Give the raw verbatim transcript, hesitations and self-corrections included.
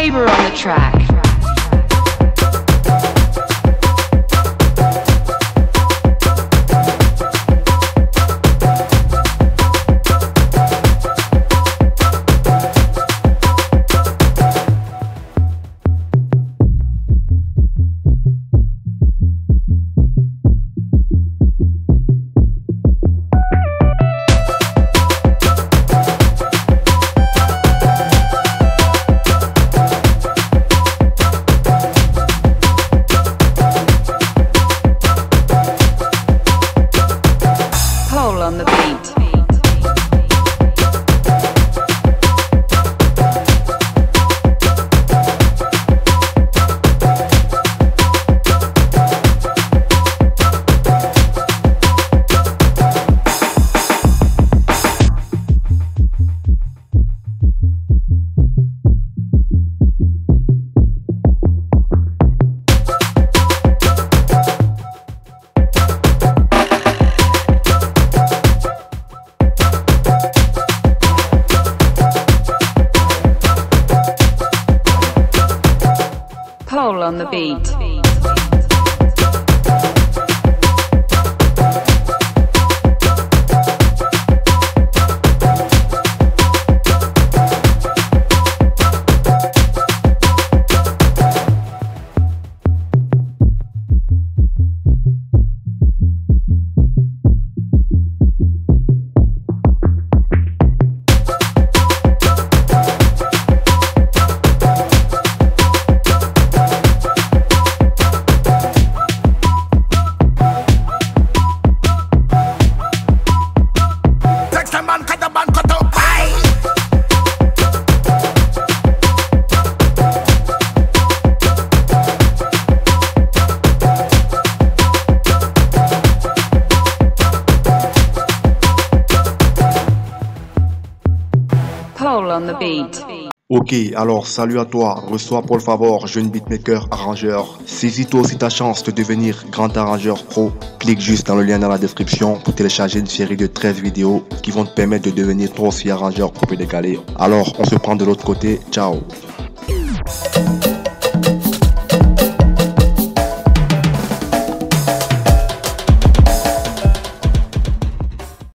Faber on the track. On the beat. Pole on the beat. Pole on the beat. Ok, alors salut à toi, reçois Paul Favor, jeune beatmaker, arrangeur. Saisis-toi aussi ta chance de devenir grand arrangeur pro. Clique juste dans le lien dans la description pour télécharger une série de treize vidéos qui vont te permettre de devenir toi aussi arrangeur coupé décalé. Alors, on se prend de l'autre côté, ciao.